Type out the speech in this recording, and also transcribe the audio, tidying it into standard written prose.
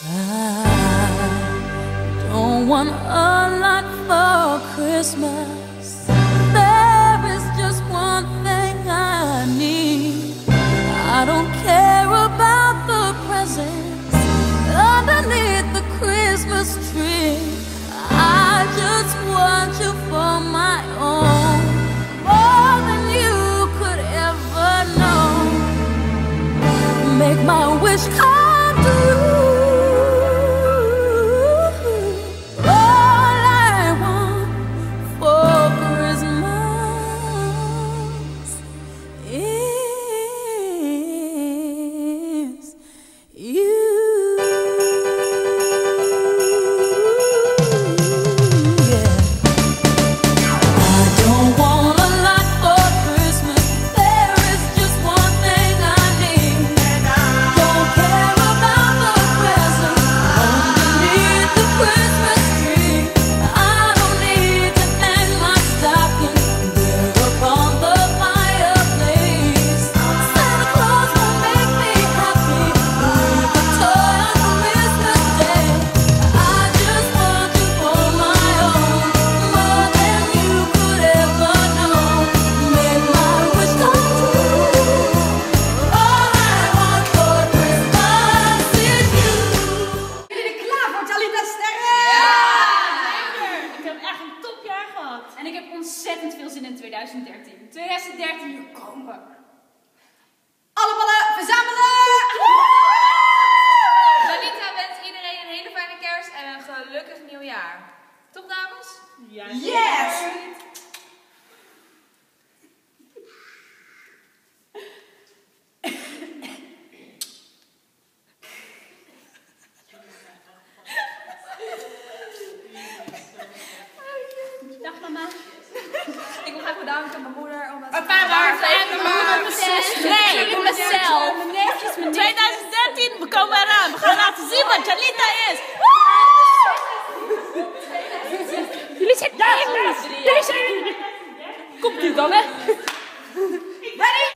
I don't want a lot for Christmas. There is just one thing I need. I don't care about the presents underneath the Christmas tree. I just want you for my own, more than you could ever know. Make my wish come true. En ik heb ontzettend veel zin in 2013. 2013, hier komen we. Alle ballen verzamelen! Jalita wens iedereen een hele fijne kerst en een gelukkig nieuwjaar. Toch, dames? Ja. Yes! Dag mama. Ik wil graag bedanken aan mijn moeder. Nee, ik ben zelf. 2013, we komen eraan. We gaan laten zien wat Jalita is. Jullie zijn daar. Jullie zijn. Komt u dan, hè? Ready?